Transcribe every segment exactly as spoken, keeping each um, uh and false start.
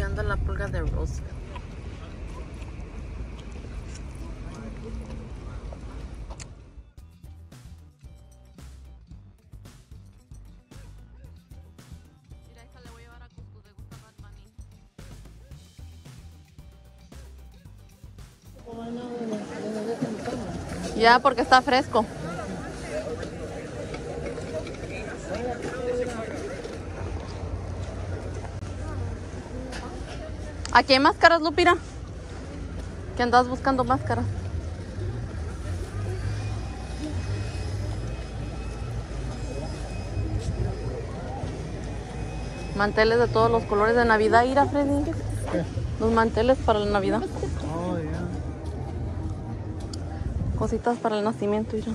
llegando a la pulga de Roseville. Mira, esta le voy a llevar a Cusco, le gusta Bad Bunny. Ya, porque está fresco. Aquí hay máscaras, Lupira. ¿Que andas buscando máscaras? Manteles de todos los colores de Navidad. Ir a Freddy. ¿Qué? Los manteles para la Navidad. Oh, ya. Yeah. Cositas para el nacimiento, ir.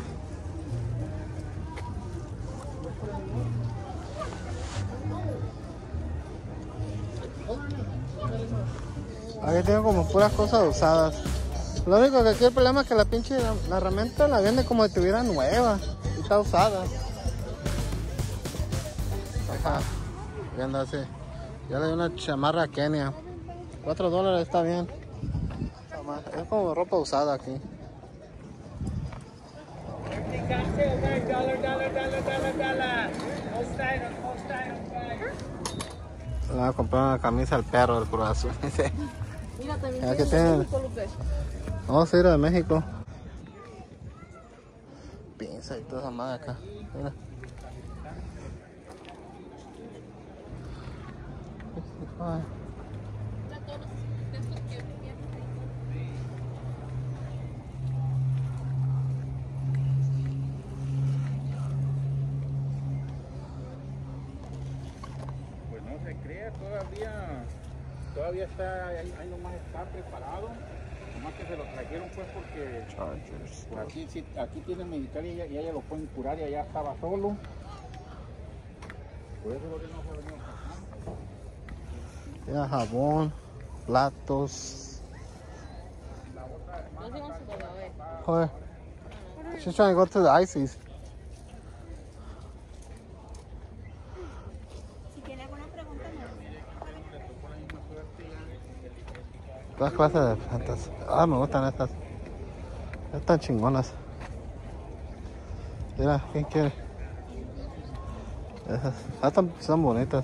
Aquí tengo como puras cosas usadas. Lo único que aquí el problema es que la pinche la, la herramienta la vende como si estuviera nueva y está usada. Ajá. Y anda así. Ya le di una chamarra a Kenia. Cuatro dólares está bien. Es como ropa usada aquí. Le voy a comprar una camisa al perro del Cruz Azul. Mira, también aquí tienen. Vamos a ir a México. Pinza y toda esa madre acá. Mira. Ay. Pues no se crea, todavía todavía está ahí, ahí nomás está preparado, nomás que se lo trajeron pues porque Chargers. aquí, sí, aquí tienen militar y ya, ya, ya lo pueden curar y allá estaba solo, por eso lo que no se ha venido pasando. Mira, jabón, platos. Joder. She's trying to go to the ices. Si tiene alguna pregunta, no. Todas clases de plantas. Ah, me gustan estas. Están chingonas. Mira, ¿quién quiere? Esas. Ah, están, son bonitas.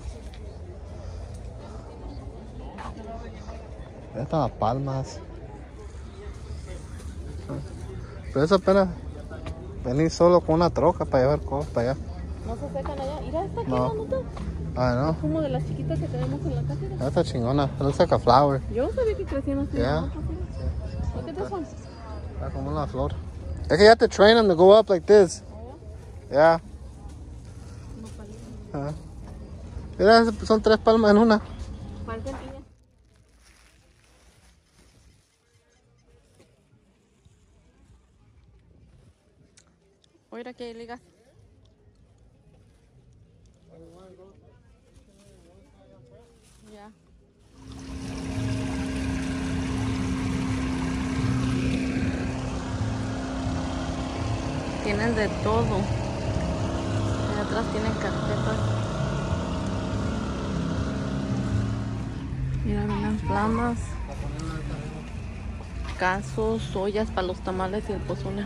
Estas las palmas. Pero eso apenas venir solo con una troca para llevar cosas para allá. No se secan allá. Mira esta aquí, No. ¿no? Ah, no. Como de las chiquitas que tenemos en la casa. Esta está chingona. It looks like a flower. Yo no sabía que crecían así. Yeah. ¿No? Look at this one. Está como una flor. Es que you have to train them to go up like this. Yeah. Ah. Mira, son tres palmas en una. Parecen piñas. Oiga, que hay ligas. Ya. Tienen de todo. Y atrás tienen carpetas. Mira, unas flamas. Casos, ollas para los tamales y el pozole.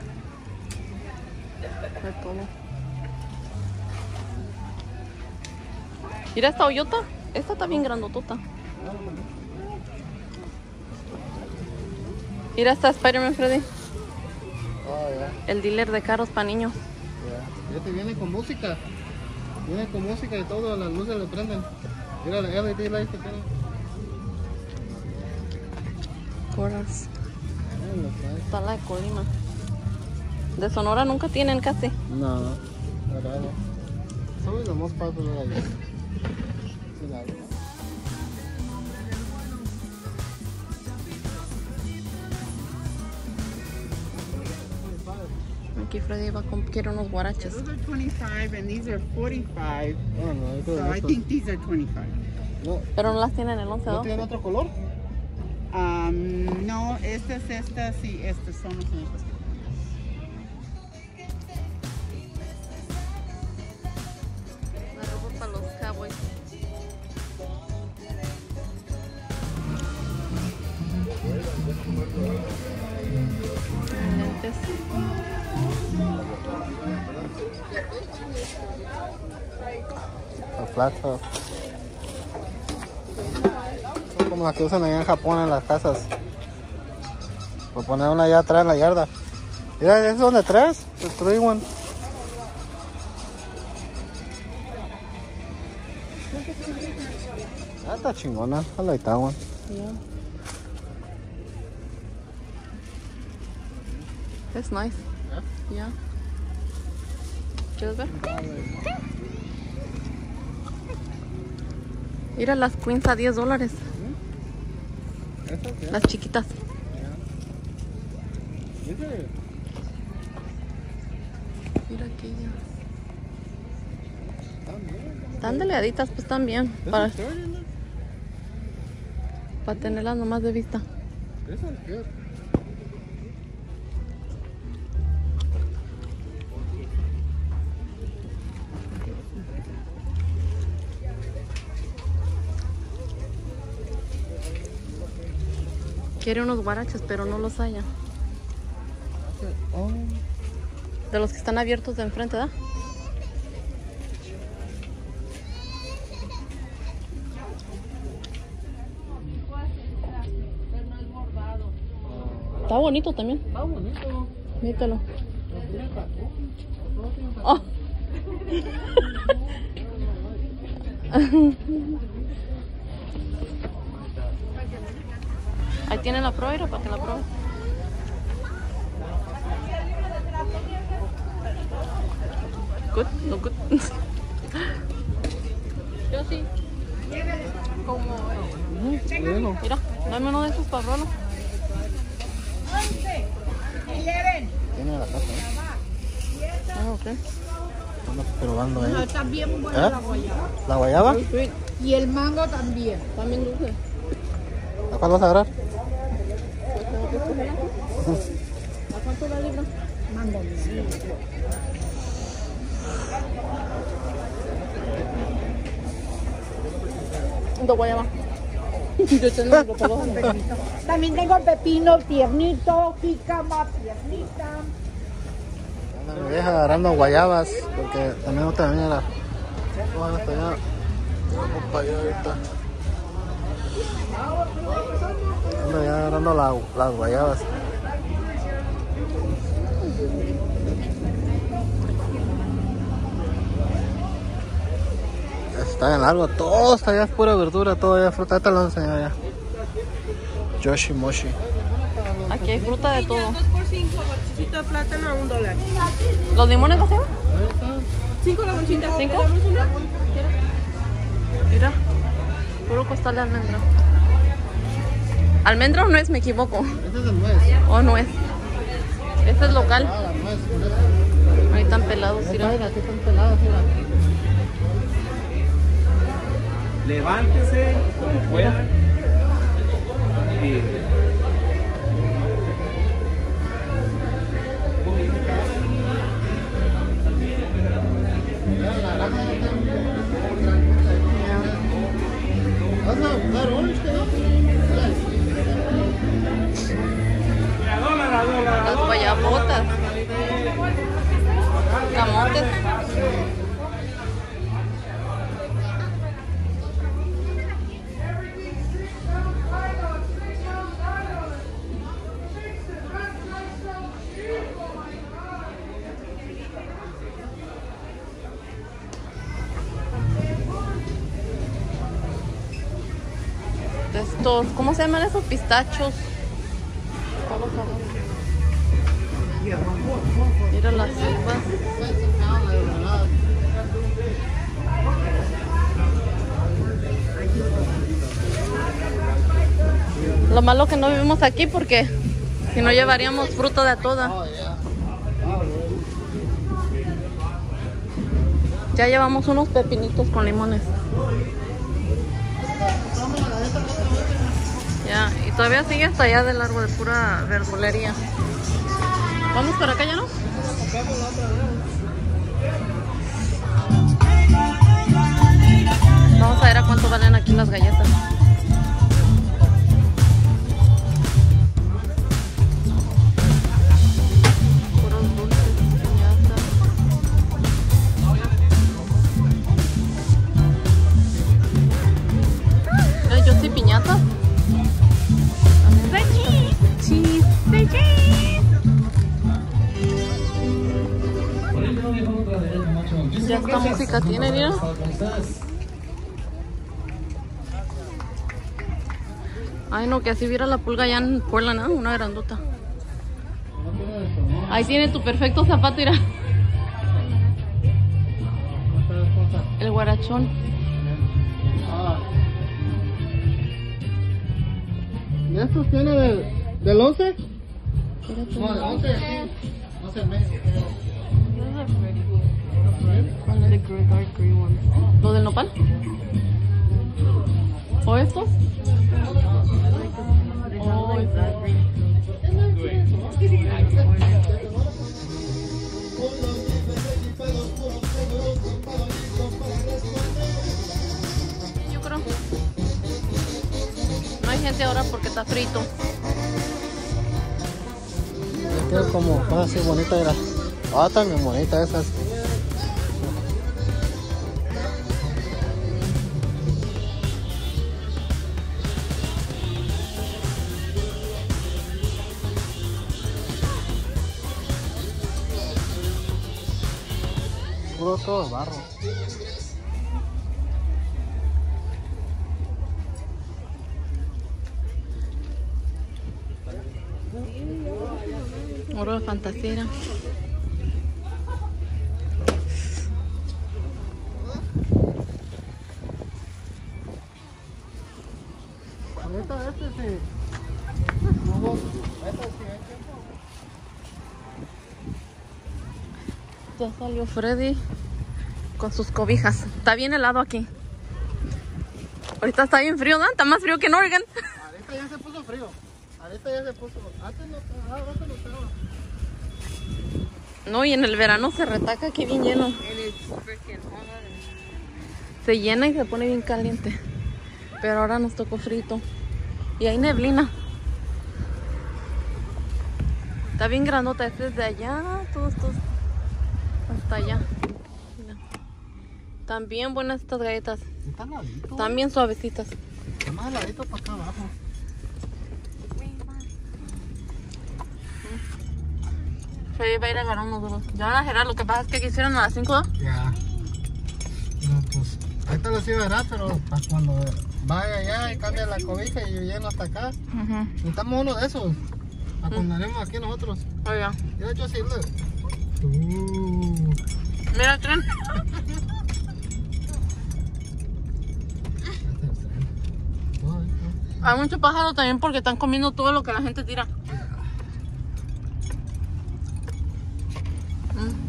De todo. Mira esta hoyota. Esta está bien grandotota. Mira esta Spider-Man, Freddy. Oh, yeah. El dealer de carros para niños. Yeah. Este viene con música. Viene con música y todo, las luces le prenden. Mira la L E D light que tiene. Coras. Está la de Colima. De Sonora nunca tienen casi. No, raro. Son los más popular allá. Sí, la verdad. Aquí Freddy va a comprar unos guaraches. Those are twenty-five and these are forty-five. Oh, no, eso So I eso- think these are twenty-five. no, Pero no las tienen el once ¿no doce. tienen otro color? Um, no, estas, estas y estas son los únicos. La ropa para los cowboys. Los flat top. Son como las que usan allá en Japón en las casas. Por poner una allá atrás en la yarda. Mira, ¿es donde atrás? El three one. Ah, está chingona. I like that one. Yeah. It's nice. Yeah. ¿Quieres ver? Mira las queens a diez dólares. ¿Estas? Las chiquitas. Mira aquella. Están delgaditas, pues también. Para, para tenerlas nomás de vista. Quiere unos guaraches, pero no los haya. Oh. De los que están abiertos de enfrente, ¿verdad? Está bonito también. Está bonito. Míralo. Oh. Ahí tiene la prueba para que la pruebe. Good, no good. Yo sí. Como. Bueno. Mira, dame uno de esos para probarlo. Tiene la casa, ¿eh? Ah, ok. Estamos probando ahí. No, está bien buena ¿Eh? la guayaba. ¿La guayaba? Sweet. Y el mango también. También dulce. ¿A cuál vas a agarrar? ¿A cuánto la libra? Mango. De guayaba. Yo tengo algo para dos. También tengo pepino tiernito, jícama tiernita. Me deja agarrando guayabas porque también otra mira. Vamos hasta allá. Vamos para allá ahorita. Ando ya agarrando la, las guayabas. Está bien largo, todo está allá, es pura verdura, todo allá, fruta, te lo enseño allá. Yoshi Moshi. Aquí hay fruta de todo. dos por cinco, bolsito de plátano a un dólar. ¿Los limones no se Cinco la bolsita. ¿Cinco? ¿Te damos una? Mira, puro costal de almendra. ¿Almendra o no es? Me equivoco. Este es el nuez. ¿O no es? Este es local. Ah, la nuez. Ahí están pelados, mira. Mira, aquí están peladas, mira. Levántese como pueda. Y ¿Vas a buscar orange? la dólar, la dólar, la Las dólar. guayabotas. Camotes. Estos, ¿cómo se llaman esos pistachos? Mira las uvas. Lo malo que no vivimos aquí porque si no llevaríamos fruta de toda. Ya llevamos unos pepinitos con limones. Ya, y todavía sigue hasta allá de largo de pura verdulería. ¿Vamos para acá ya, no? Vamos a ver a cuánto valen aquí las galletas. Puros dulces, piñatas. Ya esta música tiene, mira. Ay, no, que así viera la pulga allá en Portland, ¿no? Una grandota. Ahí tiene tu perfecto zapato, mira. El guarachón. Ah. ¿Y estos tiene del, del once? No, del once aquí. once en México. ¿Cuál es el green, dark green one? ¿Lo del nopal? ¿O estos? Oh, yo creo. No hay gente ahora porque está frito. Queda como cosas así bonitas, era. Ah, también bonitas esas. Puro todo barro. Oro de fantasía. Ahorita este sí. No, este sí, Ya salió Freddy con sus cobijas. Está bien helado aquí. Ahorita está bien frío, ¿no? Está más frío que en Oregon. ahorita ya se puso frío. Ahorita ya se puso. Antes no estaba, ahora no estaba. No, y en el verano se retaca aquí bien lleno. Se llena y se pone bien caliente. Pero ahora nos tocó frito. Y hay neblina. Está bien grandota. Este es de allá. Todos estos. Hasta allá. Mira. También buenas estas galletas. Están laditos. Están bien suavecitas. Está más ladito para acá abajo. Freddy va a ir a agarrar unos duros. Ya van a cerrar. Lo que pasa es que quisieron a las cinco, ¿no? Ya. No, pues. Ahorita los iba a dar, pero para cuando vaya allá y cambie la cobija y yo lleno hasta acá. Uh-huh. Necesitamos uno de esos. Para cuando andemos aquí nosotros. Oiga. Mira, yo sí, look. Uh. Mira el tren. Hay mucho pájaro también porque están comiendo todo lo que la gente tira. Mm.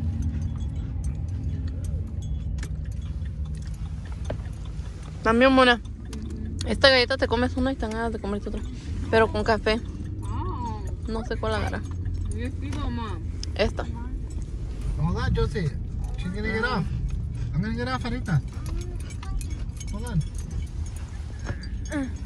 También buena. Esta galleta te comes una y te dan ganas de comerte otra. Pero con café. No sé cuál agarrar. Esta. Hold on, Josie. She's gonna get off. I'm gonna get off ahorita. Hold on.